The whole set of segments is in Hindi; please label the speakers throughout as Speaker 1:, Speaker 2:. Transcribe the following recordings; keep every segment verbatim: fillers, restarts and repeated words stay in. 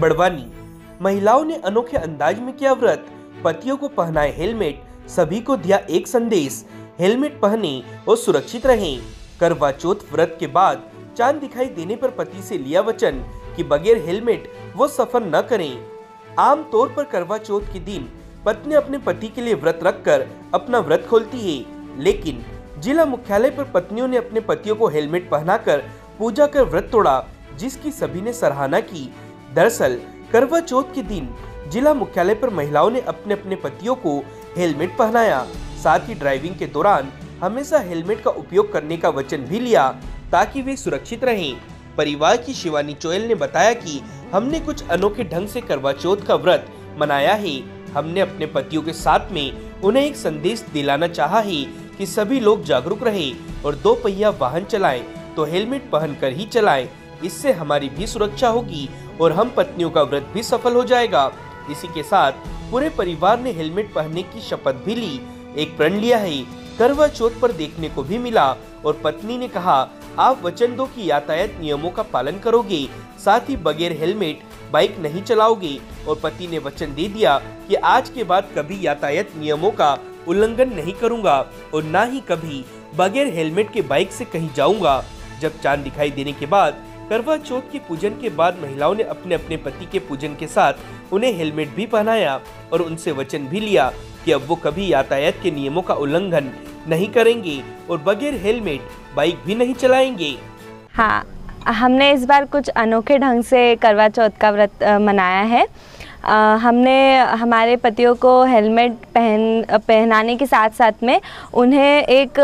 Speaker 1: बड़वानी। महिलाओं ने अनोखे अंदाज में किया व्रत, पतियों को पहनाए हेलमेट, सभी को दिया एक संदेश, हेलमेट पहने और सुरक्षित रहें। करवा चौथ व्रत के बाद चांद दिखाई देने पर पति से लिया वचन कि बगैर हेलमेट वो सफर न करें। आम तौर पर करवा चौथ के दिन पत्नी अपने पति के लिए व्रत रखकर अपना व्रत खोलती है, लेकिन जिला मुख्यालय पर पत्नियों ने अपने पतियों को हेलमेट पहनाकर पूजा कर व्रत तोड़ा, जिसकी सभी ने सराहना की। दरअसल करवा चौथ के दिन जिला मुख्यालय पर महिलाओं ने अपने अपने पतियों को हेलमेट पहनाया, साथ ही ड्राइविंग के दौरान हमेशा हेलमेट का उपयोग करने का वचन भी लिया ताकि वे सुरक्षित रहें। परिवार की शिवानी चोयल ने बताया कि हमने कुछ अनोखे ढंग से करवा चौथ का व्रत मनाया है। हमने अपने पतियों के साथ में उन्हें एक संदेश दिलाना चाहा है कि सभी लोग जागरूक रहें और दो पहिया वाहन चलाएं तो हेलमेट पहनकर ही चलाएं। इससे हमारी भी सुरक्षा होगी और हम पत्नियों का व्रत भी सफल हो जाएगा। इसी के साथ पूरे परिवार ने हेलमेट पहनने की शपथ भी ली, एक प्रण लिया है। करवा चौथ पर देखने को भी मिला और पत्नी ने कहा, आप वचन दो कि यातायात नियमों का पालन करोगे, साथ ही बगैर हेलमेट बाइक नहीं चलाओगे। और पति ने वचन दे दिया कि आज के बाद कभी यातायात नियमों का उल्लंघन नहीं करूंगा और ना ही कभी बगैर हेलमेट के बाइक से कहीं जाऊंगा। जब चांद दिखाई देने के बाद करवा चौथ के पूजन के बाद महिलाओं ने अपने अपने पति के पूजन के साथ उन्हें हेलमेट भी पहनाया और उनसे वचन भी लिया कि अब वो कभी यातायात के नियमों का उल्लंघन नहीं करेंगे और बगैर हेलमेट बाइक भी नहीं चलाएंगे।
Speaker 2: हाँ, हमने इस बार कुछ अनोखे ढंग से करवा चौथ का व्रत मनाया है। आ, हमने हमारे पतियों को हेलमेट पहन पहनाने के साथ साथ में उन्हें एक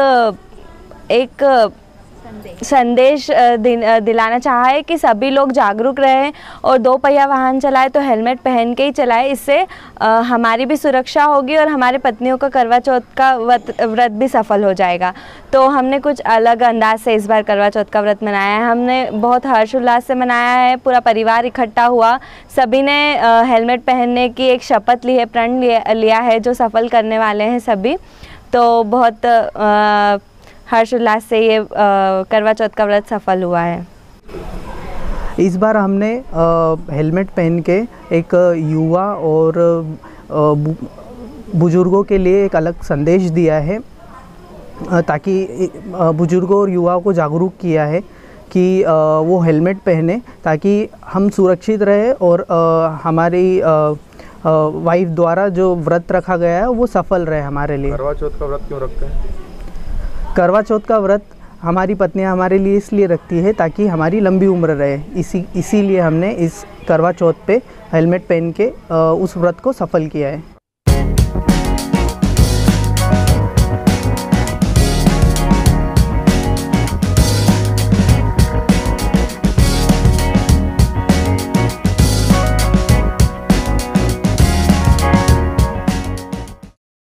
Speaker 2: एक संदेश, संदेश दिलाना चाहा है कि सभी लोग जागरूक रहें और दो पहिया वाहन चलाए तो हेलमेट पहन के ही चलाए। इससे हमारी भी सुरक्षा होगी और हमारे पत्नियों का करवा चौथ का व्रत व्रत भी सफल हो जाएगा। तो हमने कुछ अलग अंदाज से इस बार करवा चौथ का व्रत मनाया है। हमने बहुत हर्षोल्लास से मनाया है, पूरा परिवार इकट्ठा हुआ, सभी ने हेलमेट पहनने की एक शपथ ली है, प्रण लिया है जो सफल करने वाले हैं सभी। तो बहुत आ, हर्षोल्लास से ये करवा चौथ का व्रत सफल हुआ है।
Speaker 3: इस बार हमने आ, हेलमेट पहन के एक युवा और बुजुर्गों के लिए एक अलग संदेश दिया है, ताकि बुजुर्गों और युवाओं को जागरूक किया है कि आ, वो हेलमेट पहने ताकि हम सुरक्षित रहे और आ, हमारी आ, वाइफ द्वारा जो व्रत रखा गया है वो सफल रहे हमारे लिए।
Speaker 4: करवा चौथ का व्रत क्यों रखते हैं?
Speaker 3: करवा चौथ का व्रत हमारी पत्नियां हमारे लिए इसलिए रखती है ताकि हमारी लंबी उम्र रहे। इसी इसीलिए हमने इस करवा चौथ पे हेलमेट पहन के उस व्रत को सफल किया है।